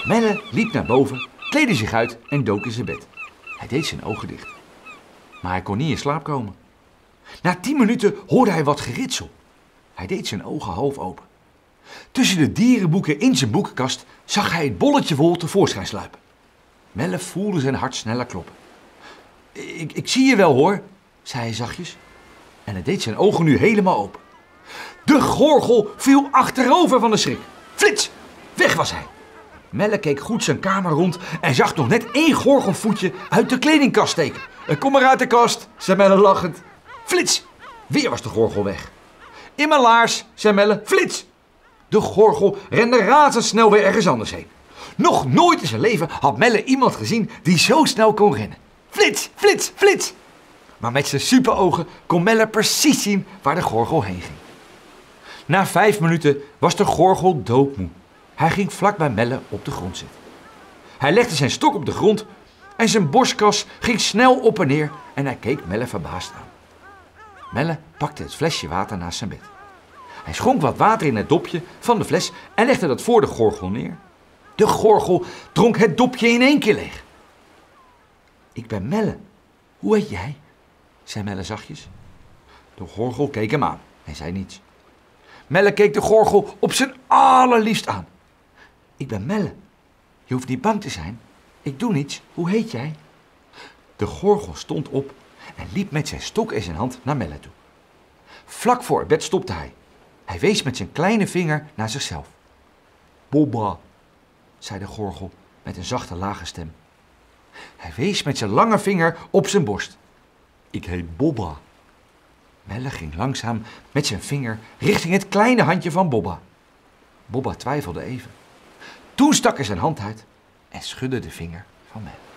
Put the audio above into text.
Melle liep naar boven, kleedde zich uit en dook in zijn bed. Hij deed zijn ogen dicht. Maar hij kon niet in slaap komen. Na 10 minuten hoorde hij wat geritsel. Hij deed zijn ogen half open. Tussen de dierenboeken in zijn boekenkast zag hij het bolletje wol tevoorschijn sluipen. Melle voelde zijn hart sneller kloppen. Ik zie je wel hoor, zei hij zachtjes. En hij deed zijn ogen nu helemaal open. De gorgel viel achterover van de schrik. Flits, weg was hij. Melle keek goed zijn kamer rond en zag nog net 1 gorgelvoetje uit de kledingkast steken. Kom maar uit de kast, zei Melle lachend. Flits, weer was de gorgel weg. In mijn laars, zei Melle, flits. De gorgel rende razendsnel weer ergens anders heen. Nog nooit in zijn leven had Melle iemand gezien die zo snel kon rennen. Flits, flits, flits. Maar met zijn superogen kon Melle precies zien waar de gorgel heen ging. Na 5 minuten was de gorgel doodmoe. Hij ging vlak bij Melle op de grond zitten. Hij legde zijn stok op de grond en zijn borstkas ging snel op en neer en hij keek Melle verbaasd aan. Melle pakte het flesje water naast zijn bed. Hij schonk wat water in het dopje van de fles en legde dat voor de gorgel neer. De gorgel dronk het dopje in 1 keer leeg. Ik ben Melle. Hoe heet jij? Zei Melle zachtjes. De gorgel keek hem aan. Hij zei niets. Melle keek de gorgel op zijn allerliefst aan. Ik ben Melle. Je hoeft niet bang te zijn. Ik doe niets. Hoe heet jij? De gorgel stond op en liep met zijn stok in zijn hand naar Melle toe. Vlak voor het bed stopte hij. Hij wees met zijn kleine vinger naar zichzelf. Bobba, zei de gorgel met een zachte lage stem. Hij wees met zijn lange vinger op zijn borst. Ik heet Bobba. Melle ging langzaam met zijn vinger richting het kleine handje van Bobba. Bobba twijfelde even. Toen stak hij zijn hand uit en schudde de vinger van Melle.